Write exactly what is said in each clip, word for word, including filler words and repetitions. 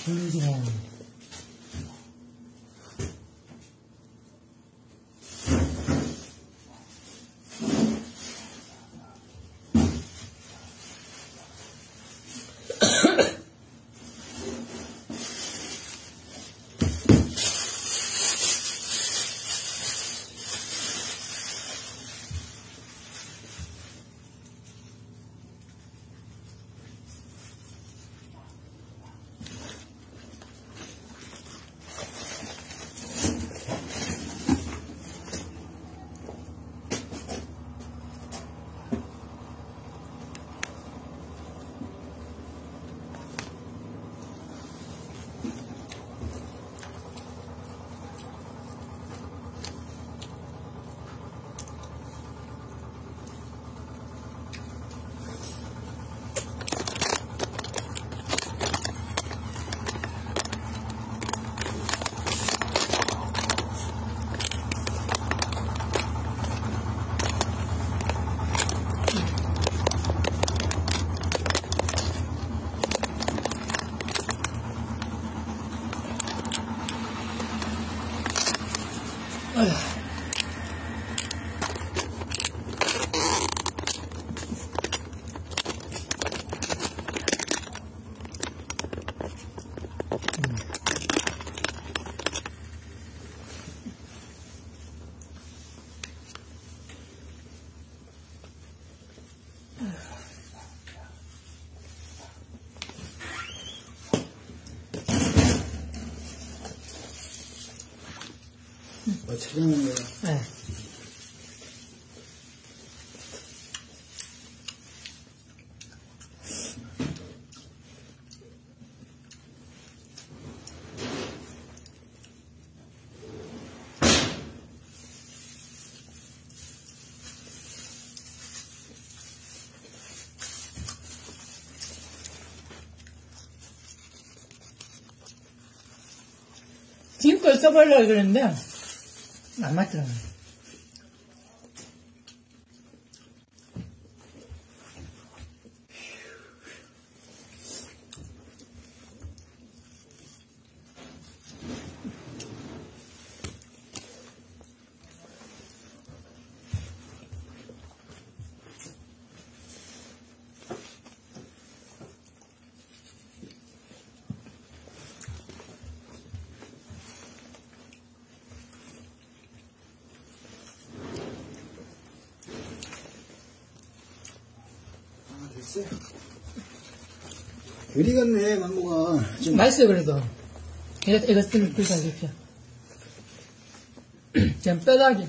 불리지네. 아휴. 뭐 촬영한 거야? 네. 지금껏 써보려고 그랬는데 안 맞더라고요. 됐어요. 그리 익었네, 망고가. 좀 맛있어요, 그래도. 이거, 이거 좀 드셔주십시오. 지금 뼈다귀.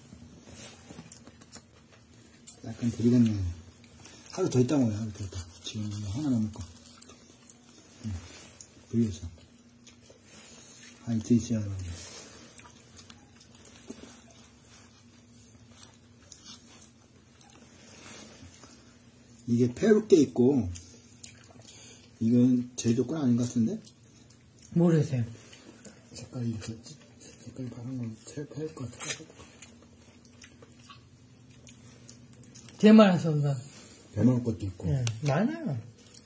약간 덜 익었네. 하루 더 있다 먹어요, 하루 더 있다. 지금 하나 남을 거. 응. 불렸어. 아, 이틀 있어야 하는 거. 이게 페루께 있고, 이건 제 조건 아닌 것 같은데? 모르세요. 색깔이, 색깔이 파란 건 페루 것 같아. 대만한 선가. 대만 것도 있고. 네, 많아요.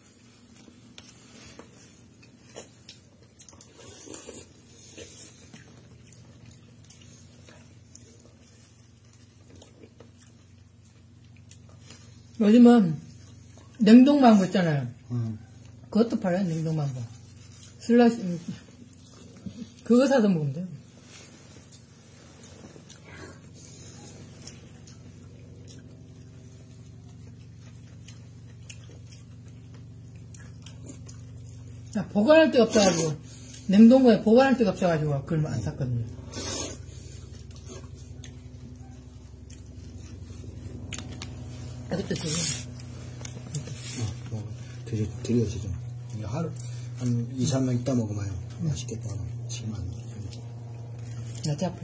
요즘은 냉동망고 있잖아요. 어. 그것도 팔아요, 냉동망고. 슬라시, 그거 사서 먹으면 돼요. 아, 보관할 데가 없어가지고, 냉동고에 보관할 데가 없어가지고, 그걸 안 샀거든요. 이것도 되게. 어, 뭐, 드리, 드려주죠. 이게 하루, 한 이, 삼 일 있다 먹으면 음. 맛있겠다. 지금 안 돼. 나지 앞에.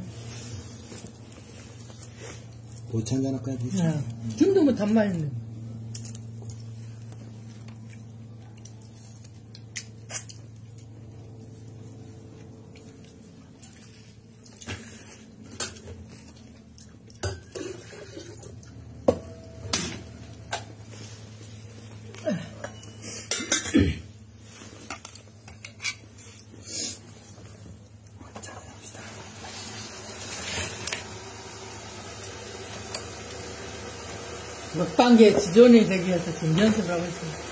보치 한잔 할까요, 보치? 네. 지금도 뭐 단맛있네. 먹방계 지존이 되기 위해서 지금 연습을 하고 있습니다.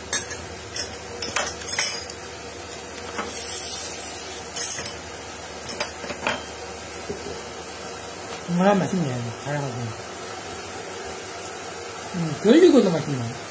정말 맛있네. 잘하고. 음, 덜 익어도 맛있네.